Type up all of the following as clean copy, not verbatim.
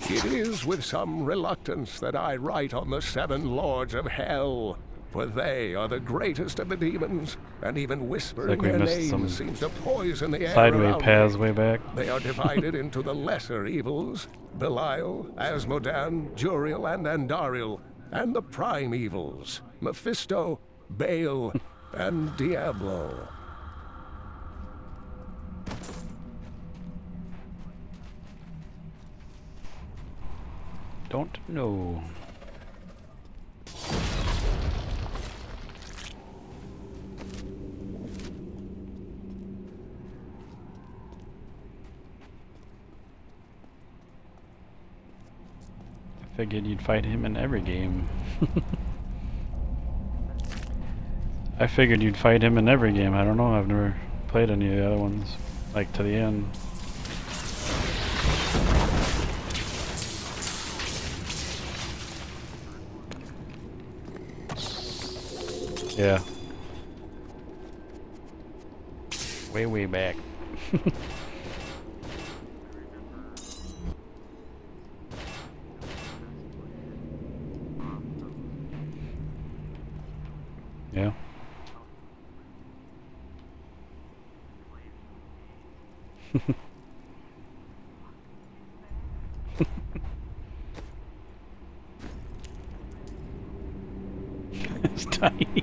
It is with some reluctance that I write on the 7 lords of hell, for they are the greatest of the demons, and even whispering we their missed some names seems to poison the air sideway around paths me. way back. They are divided into the lesser evils, Belial, Asmodan, Juriel, and Andariel, and the prime evils, Mephisto, Baal, and Diablo. Don't know. I figured you'd fight him in every game. I figured you'd fight him in every game. I don't know, I've never played any of the other ones, like to the end. Yeah. Way back. Yeah. It's tiny.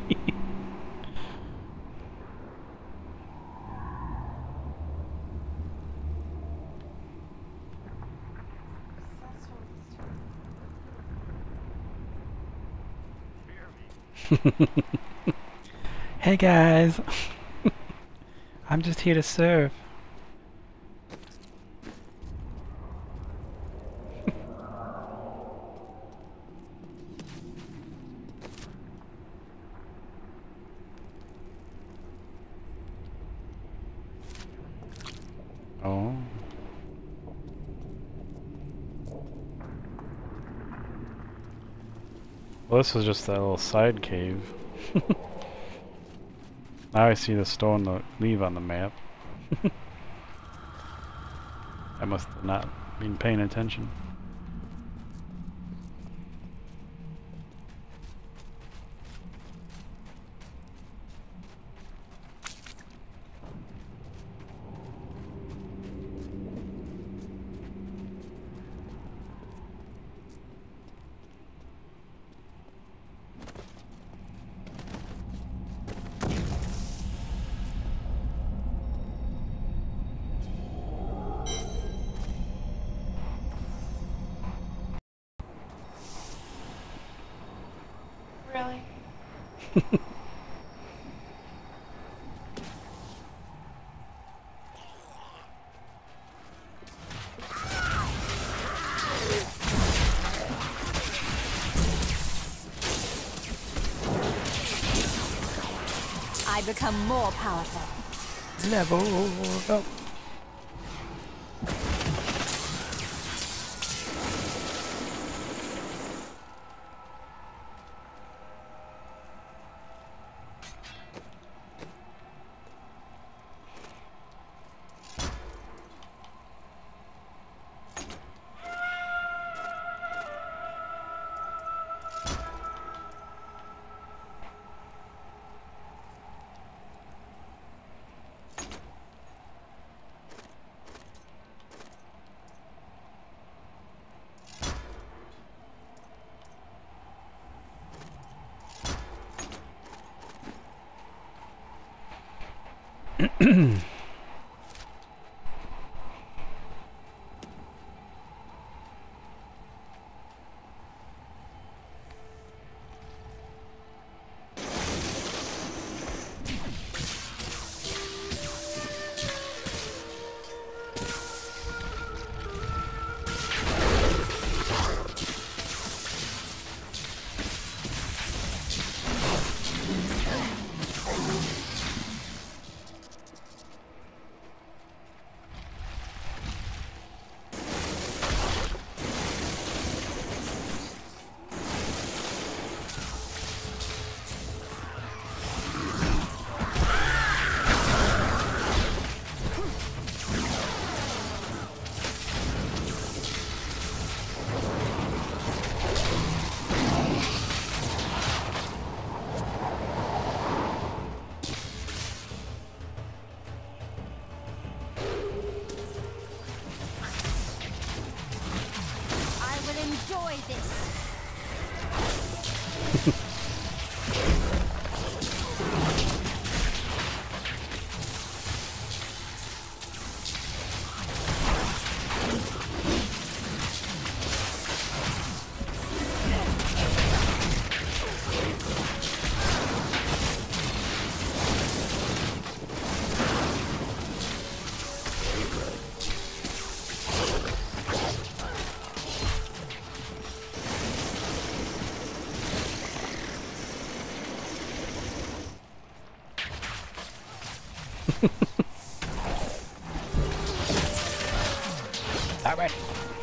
Hey guys, I'm just here to serve. Oh. Well, this is just that little side cave. Now I see the stone to leave on the map. I must have not been paying attention. Really? I become more powerful. Level up. this. All right.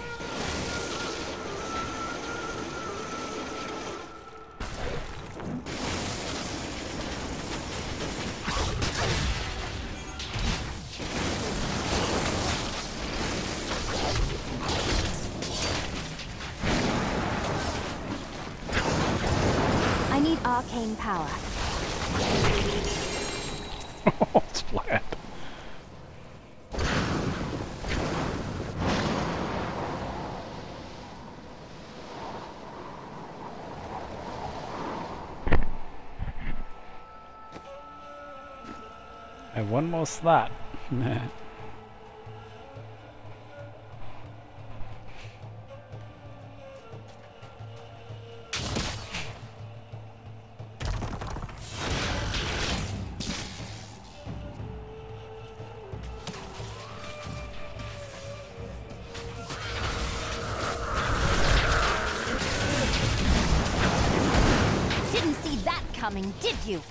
I need arcane power. It's flat. I have one more slot. Didn't see that coming, did you?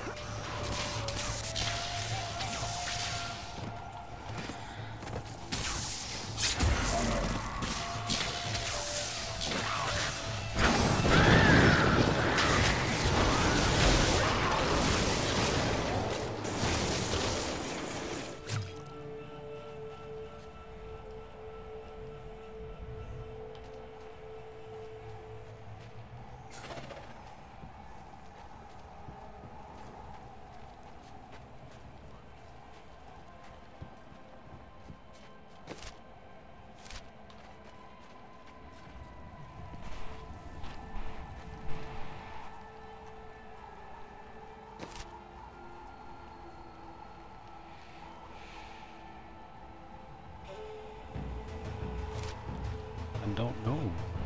I don't know.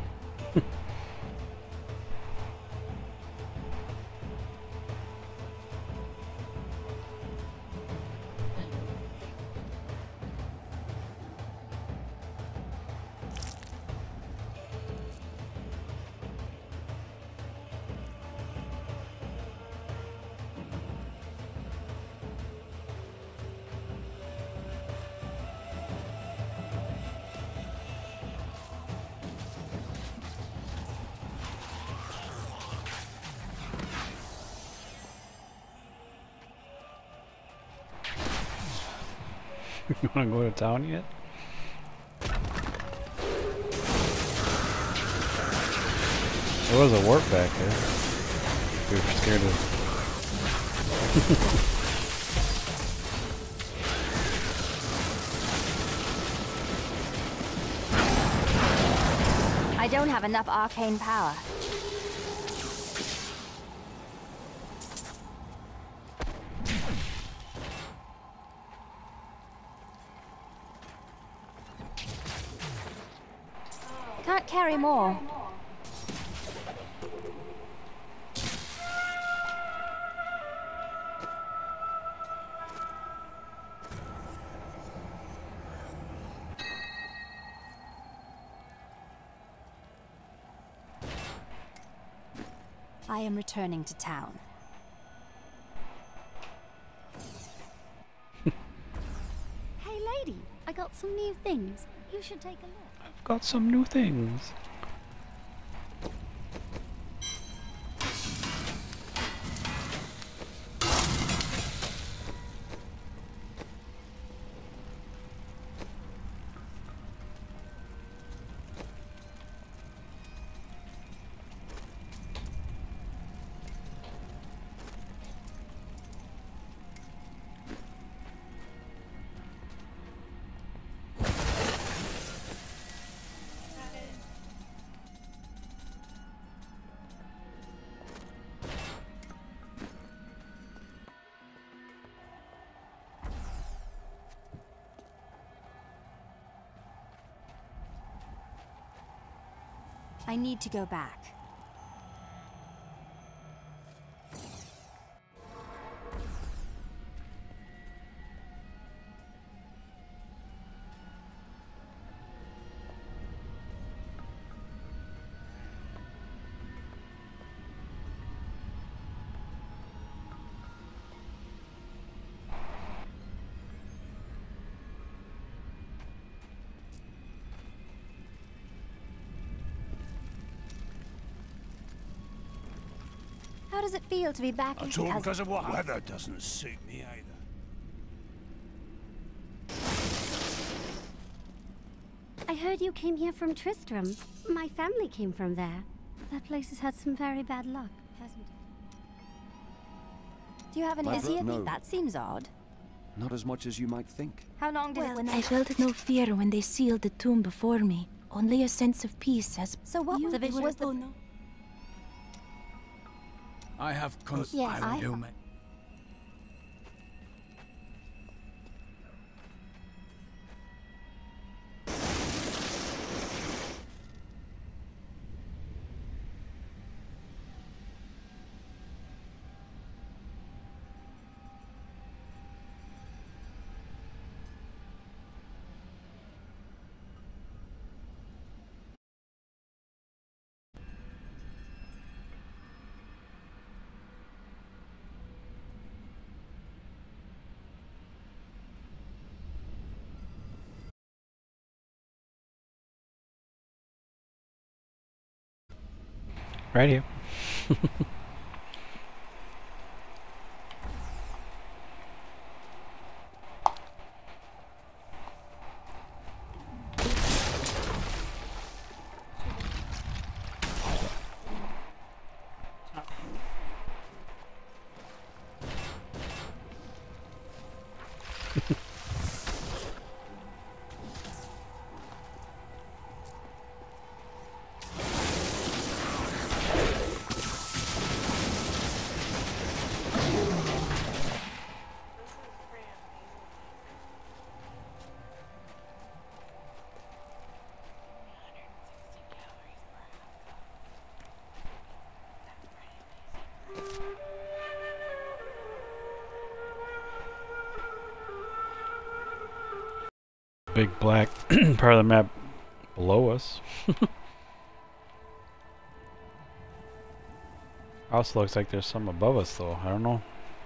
You wanna go to town yet? There was a warp back there. We were scared of. I don't have enough arcane power. Can't carry more. I am returning to town. Hey lady, I got some new things. You should take a look. I've got some new things. I need to go back. How does it feel to be back in Kazan? Because of what? Weather doesn't suit me either. I heard you came here from Tristram. My family came from there. That place has had some very bad luck, hasn't it? Do you have an My no. That seems odd. Not as much as you might think. How long did it when I felt no fear when they sealed the tomb before me. Only a sense of peace as... So what was the vision? I have come. Yes, I will do, mate. Right here. Big black part of the map below us. Also looks like there's some above us though, I don't know.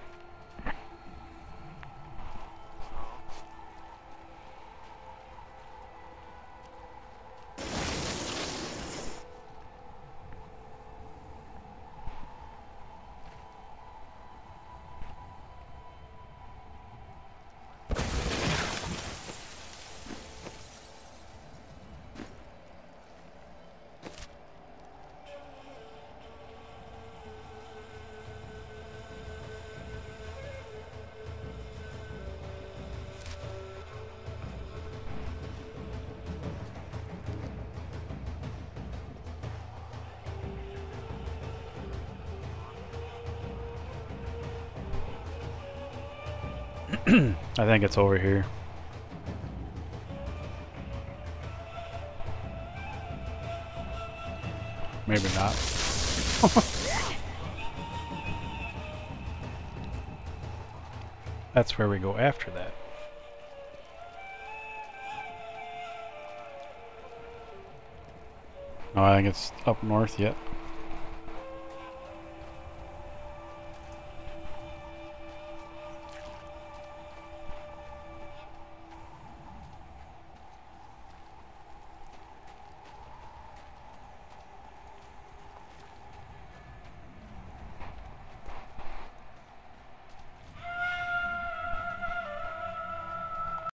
I think it's over here. Maybe not. That's where we go after that. Oh, I think it's up north yet.